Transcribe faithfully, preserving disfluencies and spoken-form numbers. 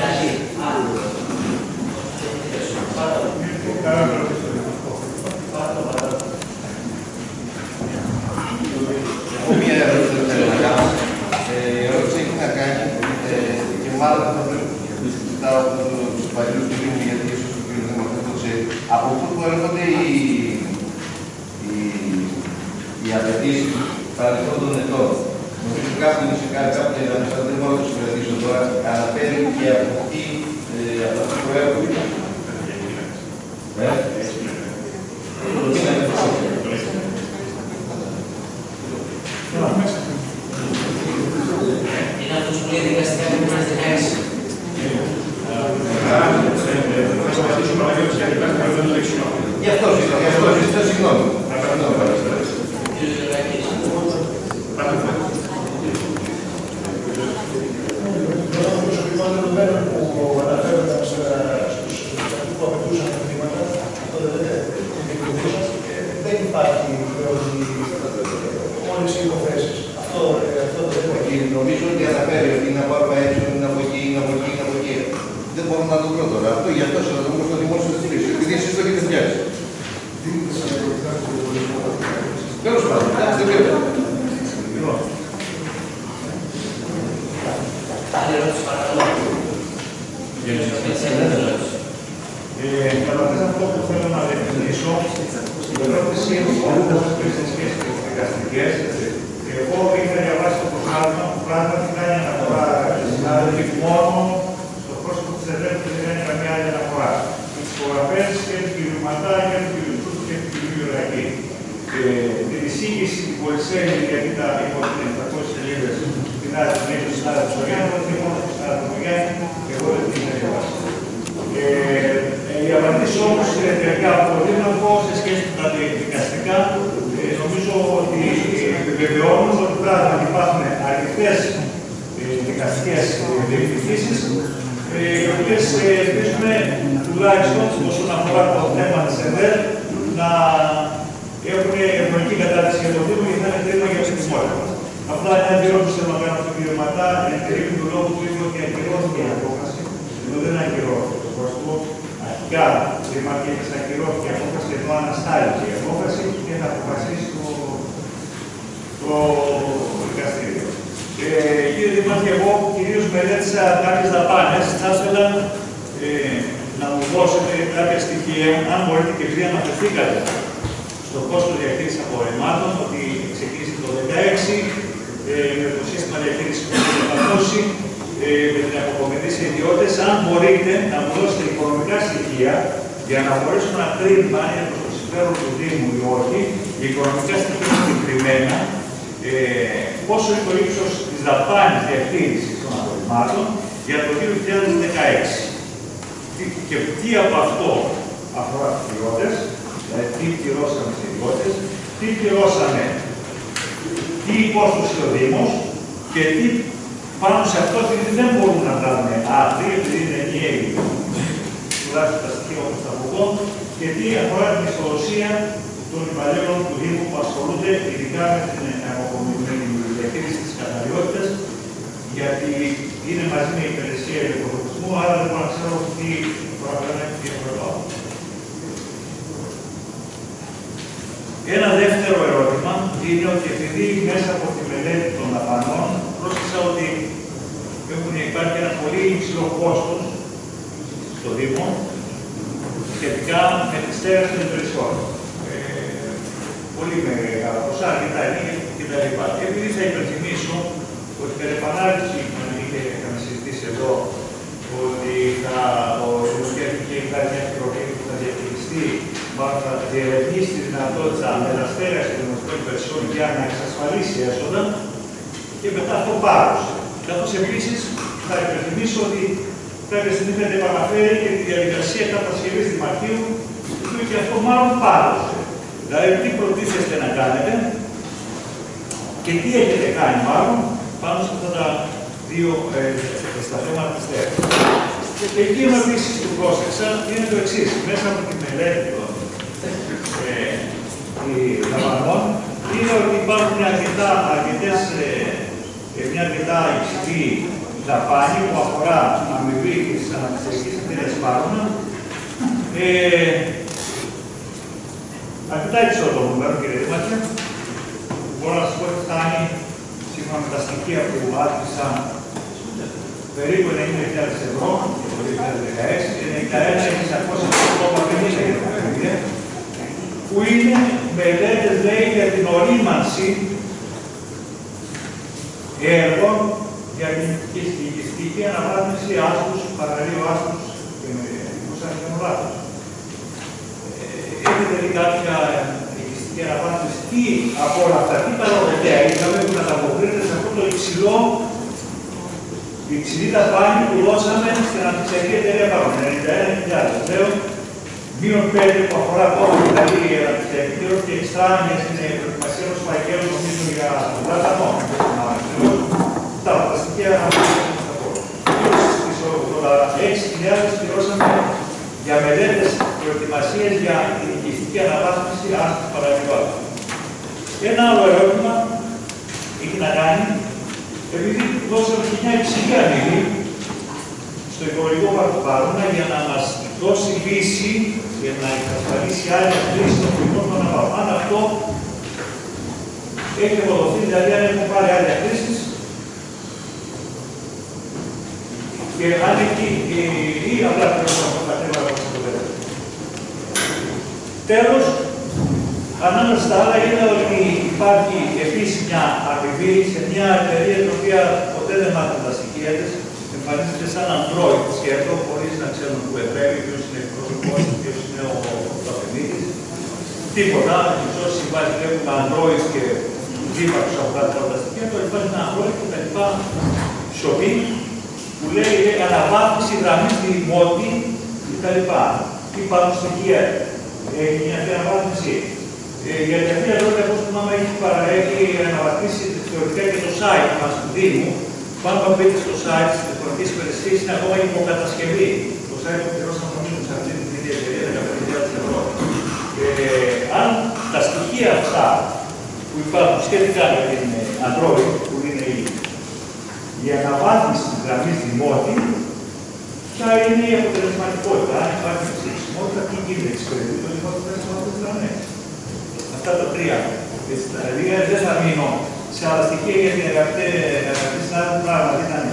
Έχω μία ερώτηση που θέλω να κάνω. Η ερώτηση έχει να κάνει και μάλλον θα πρέπει να συζητάω από τους παλιούς του Δήμου, γιατί ίσως ο κ. Δημοκρατής το ξέρει. Από πού που έρχονται οι, οι, οι απαιτήσεις παρελθόντων ετών. Νομίζω κάποιοι είναι σε κάτι, κάποιοι δεν μπορώ να τους κρατήσω τώρα, αναφέρει και από τι από αυτό που έρχονται. Είναι αυτός που λέει δικαστικά που είναι δεκαέξι. Γι' αυτό ζητώ συγγνώμη. Που αναφέροντας στους που απαιτούσαν τα χρήματα, αυτό δεν υπάρχει όλες οι υποθέσεις. Αυτό το θέμα. Νομίζω ότι αναφέρει ότι είναι από άρμα έξω, είναι από εκεί, είναι από εκεί, είναι από εκεί. Δεν μπορώ να το βρω τώρα. Αυτό γι' αυτό σας το πω στο δημόσιο της λύσης. Επειδή εσείς το έχετε φτιάξει. Τέλος πάντων, δεν ξέρω. Άλλη ερώτηση, παρακαλώ. Καταρχάς αυτό που θέλω να διευκρινίσω, η ερώτηση σε σχέση με τις δικαστικές, εγώ είχα διαβάσει το πρόγραμμα που πράγματι κάνει αναφορά συνάδελφοι μόνο στο πρόσωπο της ΕΔΕΠ που δεν κάνει καμία άλλη αναφορά. Τις υπογραφές και του κ. Ματά και του κ. Τούτου και του κ. Γιουρακή. Την εισήγηση του Πολυσέλη, γιατί τα υπόλοιπα επτακόσιες σελίδες την άλλη την έχει ο συνάδελφος Μογιάννη, όχι μόνο ο συνάδελφος Μογιάννη, και εγώ δεν την είχα διαβάσει. Οι απαντήσεις όμως τελικά από το Δήμαρχο σε σχέση με τα δικαστικά, νομίζω ότι επιβεβαιώνουν ότι πράγματι υπάρχουν αρκετές δικαστικές διεκδικήσεις, οι οποίες ελπίζουμε τουλάχιστον όσον αφορά το θέμα της ΕΔΕΡ να έχουν ευνοϊκή κατάρτιση για το Δήμο και θα είναι κρίμα για την κοινότητα. Απλά είναι αντιρρόπιση θέλω να κάνω στον κύριο Ματά, εν του λόγου του είπε ότι ακυρώθηκε η απόφαση, ενώ δεν ακυρώθηκε το πρόσωπο. Αρχικά δημαρχίες ακυρώθηκε η απόφαση, ενώ αναστάληκε η απόφαση και θα αποφασίσει το, το δικαστήριο. Ε, κύριε Δημάρχη, εγώ κυρίως μελέτησα κάποιες δαπάνες. Θα ήθελα ε, να μου δώσετε κάποια στοιχεία, αν μπορείτε και επειδή αναφερθήκατε στο κόστος διαχείρισης απορριμμάτων, ότι ξεκίνησε το δύο χιλιάδες δεκαέξι ε, με το σύστημα διαχείρισης που έχει εφαρμόσει ε, με την αποκομιδή σε ιδιώτες. Αν μπορείτε να μου δώσετε οικονομικά στοιχεία για να μπορέσουμε να κρίνουμε αν είναι προς το συμφέρον του Δήμου ή όχι, οι οικονομικά στοιχεία συγκεκριμένα, ε, πόσο είναι το ύψος της δαπάνης διαχείρισης των απορριμμάτων για το δύο χιλιάδες δεκαέξι. Και τι από αυτό αφορά τους ιδιώτες, δηλαδή τι πληρώσαμε σε ιδιώτες, τι πληρώσαμε, τι υπόστοσε ο Δήμος και τι πάνω σε αυτό, επειδή δεν μπορούμε να βγάλουμε άδεια, επειδή είναι ενιαίοι, τουλάχιστον τα στοιχεία όπως θα πω, και τι αφορά την ιστοδοσία των υπαλλήλων του Δήμου που ασχολούνται ειδικά με την διαχείριση της καθαριότητας, γιατί είναι μαζί με η υπηρεσία ηλεκτροδοτισμού, άρα δεν μπορώ να ξέρω τι πράγμα είναι διαφορετικό. Ένα δεύτερο ερώτημα είναι ότι επειδή μέσα από τη μελέτη των δαπανών πρόσθεσα ότι έχουν υπάρχει ένα πολύ υψηλό κόστος στο Δήμο σχετικά με τη στέγαση των υπηρεσιών. Ε, πολύ μεγάλα ποσά, αρκετά ενίκες κτλ. Και επειδή θα υπενθυμίσω ότι κατά επανάληψη, αν είχαμε συζητήσει εδώ, ότι θα, ο Δημοσχέδιο είχε κάνει μια επιτροπή που θα διαχειριστεί, μάλλον θα διερευνήσει τη δυνατότητα μεταστέγαση των δημοσίων υπηρεσιών για να εξασφαλίσει έσοδα και μετά αυτό πάρωσε. Καθώς επίσης θα υπενθυμίσω ότι κάποια στιγμή θα επαναφέρει και τη διαδικασία κατασκευής δημαρχείου, και αυτό μάλλον πάρωσε. Δηλαδή, τι προτίθεστε να κάνετε και τι έχετε κάνει μάλλον πάνω σε αυτά τα δύο ε, στα θέματα της στέγασης. Και εκείνο επίσης που πρόσεξα είναι το εξής. Μέσα από τη μελέτη των ε, δαπανών είναι ότι υπάρχουν αρκετά, αρκετές, ε, μια αρκετά υψηλή δαπάνη που αφορά αμοιβή της αναπτυξιακής εταιρείας Πάρονα. Ε, αρκετά υψηλό το νούμερο, κύριε Δήμαρχε. Μπορώ να σας πω ότι φτάνει, σύμφωνα με τα στοιχεία που άτυξα, περίπου ενενήντα χιλιάδες ευρώ για το δύο χιλιάδες δεκαέξι και ενενήντα ένα χιλιάδες εξακόσια για τα παιδιά, που είναι μελέτες, λέει, για την ορίμανση έργων για την οικιστική αναβάθμιση άστους, παραλίου άστους και με λάθος. Έχετε δει κάποια οικιστική αναβάθμιση, τι από όλα αυτά, τι παραδοτέα είχαμε που να ανταποκρίνεται σε αυτό το υψηλό, η υψηλή δαπάνη που δώσαμε στην αναπτυξιακή εταιρεία Πάρονα, ενενήντα ένα χιλιάδες. Λέω, μείον πέντε που αφορά ακόμα δηλαδή η αναπτυξιακή και εξτρά μια στην προετοιμασία ενός φαγγέλου, νομίζω για τον Λάτανο. Τα στοιχεία στις ογδόντα έξι χιλιάδες πληρώσαμε για μελέτες προετοιμασίες για την οικιστική αναβάθμιση άστους παραλίβατος. Ένα άλλο ερώτημα έχει να κάνει, επειδή δώσαμε και μια υψηλή αμοιβή στο οικολογικό πάρκο Πάρονα για να μας δώσει λύση, για να εξασφαλίσει άλλη χρήση των πολιτών των αναβάθμιση. Αν αυτό έχει αποδοθεί, δηλαδή αν έχουμε πάρει άλλη χρήση, και αν εκεί ή απλά πρέπει να πω τα θέματα που το πέρα. Τέλος, ανάμεσα στα άλλα είδα ότι υπάρχει επίσης μια αμοιβή σε μια εταιρεία την οποία ποτέ δεν μάθαμε τα στοιχεία της. Εμφανίζεται σαν Android σχέδιο, χωρίς να ξέρουμε που επέμβει, ποιος είναι εκπρόσωπος, ποιος είναι ο πρωταθλητής. Τίποτα, ίσως συμβάζει βλέπουμε Android και δίπακους από κάτω από τα στοιχεία, τώρα υπάρχει ένα Android και τα λοιπά σιωπή, που λέει αναβάθμιση γραμμής δημότη κτλ. Υπάρχουν στοιχεία. Έχει μια αναβάθμιση. Ε, γιατί αυτή η ερώτηση, όπως θυμάμαι, έχει παραέχει αναβαθμίσει θεωρητικά και το site μας του Δήμου. Πάνω από μπείτε στο site της τεχνολογικής υπηρεσίας είναι ακόμα υποκατασκευή. Το site που πληρώσαμε νομίζω σε αυτή την ίδια εταιρεία δεκαπέντε χιλιάδες ευρώ. Ε, αν τα στοιχεία αυτά που υπάρχουν σχετικά με την Android, που είναι η η αναβάθμιση της γραμμής δημότη, ποια είναι η αποτελεσματικότητα. Αν υπάρχει εξαιρετικότητα, τι γίνεται, εξυπηρετεί το δημότη μέσα από αυτές τις γραμμές. Αυτά τα τρία. Δηλαδή δεν θα μείνω σε άλλα στοιχεία, γιατί αγαπητοί συνάδελφοι, πράγματι ήταν